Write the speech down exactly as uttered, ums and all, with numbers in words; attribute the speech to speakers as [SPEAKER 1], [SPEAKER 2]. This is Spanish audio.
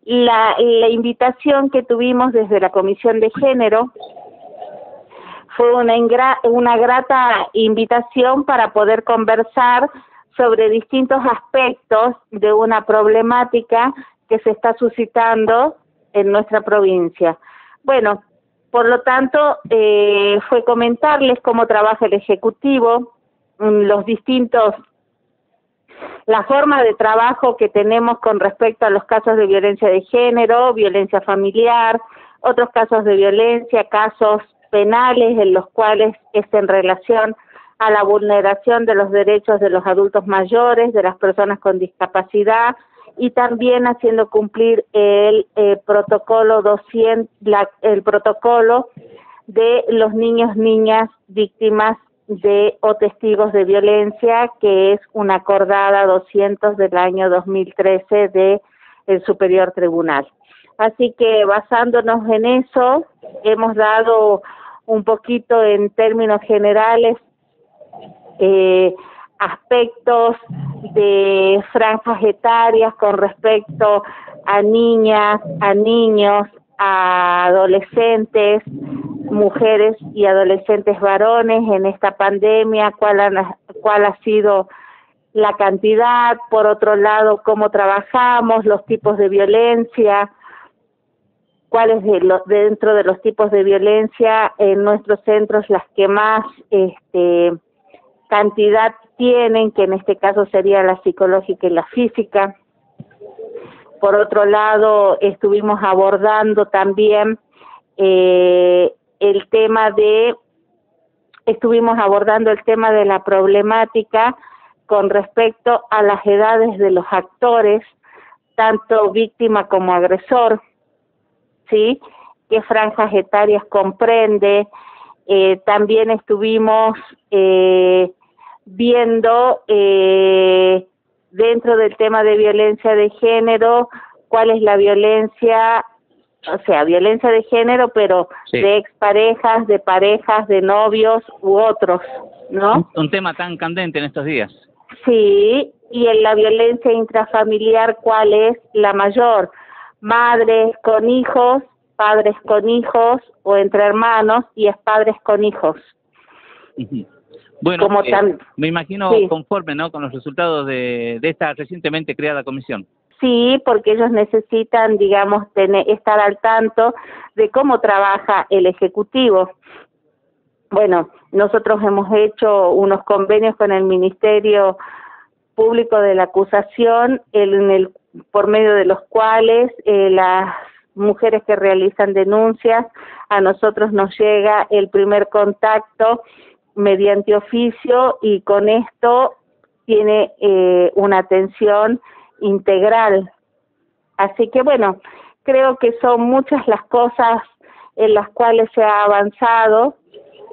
[SPEAKER 1] la, la invitación que tuvimos desde la Comisión de Género fue una, ingra, una grata invitación para poder conversar sobre distintos aspectos de una problemática que se está suscitando en nuestra provincia. Bueno, por lo tanto, eh, fue comentarles cómo trabaja el Ejecutivo, los distintos, la forma de trabajo que tenemos con respecto a los casos de violencia de género, violencia familiar, otros casos de violencia, casos penales en los cuales es en relación a la vulneración de los derechos de los adultos mayores, de las personas con discapacidad, y también haciendo cumplir el eh, protocolo doscientos, la, el protocolo de los niños, niñas víctimas de o testigos de violencia, que es una acordada doscientos del año dos mil trece de el Superior Tribunal. Así que basándonos en eso, hemos dado un poquito en términos generales eh, aspectos de franjas etarias con respecto a niñas, a niños, a adolescentes, mujeres y adolescentes varones en esta pandemia, cuál, han, cuál ha sido la cantidad, por otro lado, cómo trabajamos, los tipos de violencia, cuáles de los, dentro de los tipos de violencia en nuestros centros las que más este, cantidad tienen, que en este caso sería la psicológica y la física. Por otro lado, estuvimos abordando también eh, el tema de, estuvimos abordando el tema de la problemática con respecto a las edades de los actores, tanto víctima como agresor, ¿sí? ¿Qué franjas etarias comprende? Eh, también estuvimos eh, viendo eh, dentro del tema de violencia de género, cuál es la violencia, o sea, violencia de género, pero sí, de exparejas, de parejas, de novios u otros, ¿no?
[SPEAKER 2] Un, un tema tan candente en estos días.
[SPEAKER 1] Sí, y en la violencia intrafamiliar, ¿cuál es la mayor? Madres con hijos, padres con hijos, o entre hermanos, y es padres con hijos.
[SPEAKER 2] Uh-huh. Bueno,
[SPEAKER 1] Como
[SPEAKER 2] eh,
[SPEAKER 1] tan...
[SPEAKER 2] me imagino sí, conforme, ¿no?, con los resultados de, de esta recientemente creada comisión.
[SPEAKER 1] Sí, porque ellos necesitan, digamos, tener, estar al tanto de cómo trabaja el Ejecutivo. Bueno, nosotros hemos hecho unos convenios con el Ministerio Público de la Acusación, en el, por medio de los cuales eh, las mujeres que realizan denuncias, a nosotros nos llega el primer contacto mediante oficio, y con esto tiene eh, una atención integral. Así que bueno, creo que son muchas las cosas en las cuales se ha avanzado